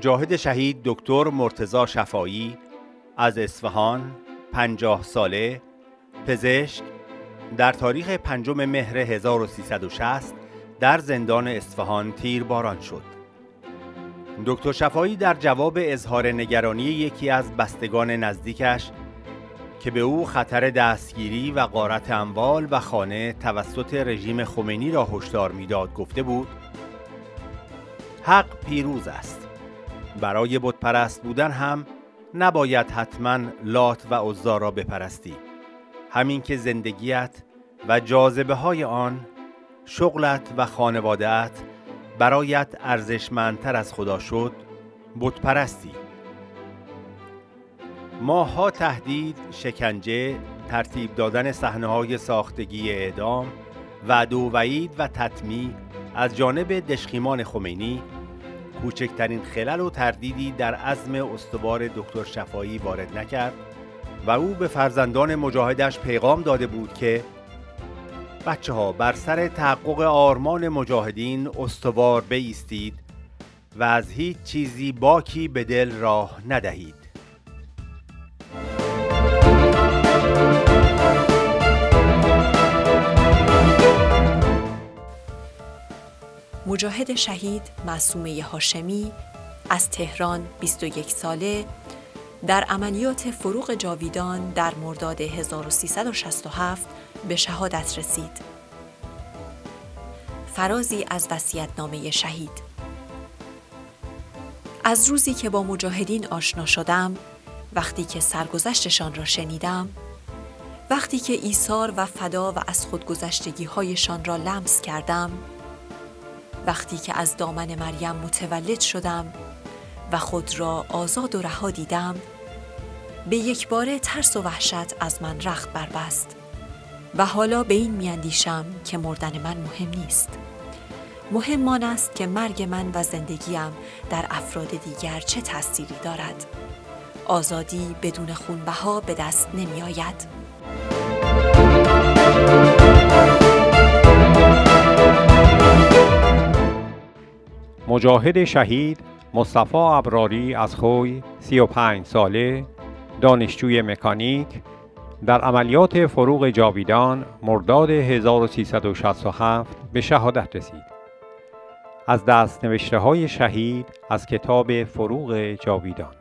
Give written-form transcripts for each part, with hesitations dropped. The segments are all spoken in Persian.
مجاهد شهید دکتر مرتضی شفایی از اصفهان 50 ساله، پزشک، در تاریخ 5 مهر 1360 در زندان اصفهان تیرباران شد. دکتر شفایی در جواب اظهار نگرانی یکی از بستگان نزدیکش که به او خطر دستگیری و غارت اموال و خانه توسط رژیم خمینی را هشدار می‌داد گفته بود: حق پیروز است. برای بتپرست بودن هم نباید حتما لات و عزی را بپرستی. همین که زندگیت و جاذبه های آن، شغلت و خانواده‌ات برایت ارزشمندتر از خدا شد، بتپرستی. ماه‌ها تهدید، شکنجه، ترتیب دادن صحنه‌های ساختگی اعدام، وعده و وعید و تطمیع از جانب دشخیمان خمینی کوچکترین خلل و تردیدی در عزم استوار دکتر شفایی وارد نکرد و او به فرزندان مجاهدش پیغام داده بود که بچه‌ها بر سر تحقق آرمان مجاهدین استوار بایستید و از هیچ چیزی باکی به دل راه ندهید. مجاهد شهید معصومه هاشمی از تهران 21 ساله در عملیات فروغ جاویدان در مرداد 1367 به شهادت رسید. فرازی از وصیت‌نامه شهید. از روزی که با مجاهدین آشنا شدم، وقتی که سرگذشتشان را شنیدم، وقتی که ایثار و فدا و از خودگذشتگی‌هایشان را لمس کردم، وقتی که از دامن مریم متولد شدم و خود را آزاد و رها دیدم، به یک باره ترس و وحشت از من رخت بربست و حالا به این میاندیشم که مردن من مهم نیست. مهم آن است که مرگ من و زندگیم در افراد دیگر چه تأثیری دارد. آزادی بدون خونبها به دست نمی آید. مجاهد شهید مصطفی ابراری از خوی 35 ساله، دانشجوی مکانیک، در عملیات فروغ جاویدان مرداد 1367 به شهادت رسید. از دست نوشته های شهید از کتاب فروغ جاویدان.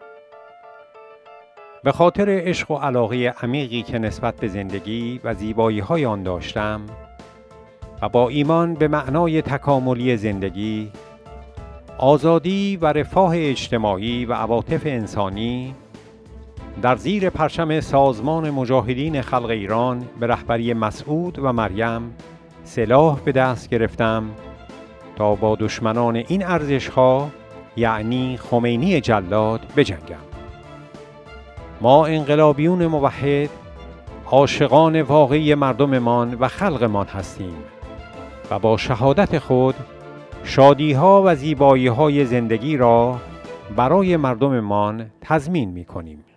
به خاطر عشق و علاقه عمیقی که نسبت به زندگی و زیبایی های آن داشتم و با ایمان به معنای تکاملی زندگی، آزادی و رفاه اجتماعی و عواطف انسانی، در زیر پرچم سازمان مجاهدین خلق ایران به رهبری مسعود و مریم سلاح به دست گرفتم تا با دشمنان این ارزش‌ها، یعنی خمینی جلاد، بجنگم. ما انقلابیون موحد عاشقان واقعی مردممان و خلقمان هستیم و با شهادت خود شادی‌ها و زیبایی‌های زندگی را برای مردممان تضمین می‌کنیم.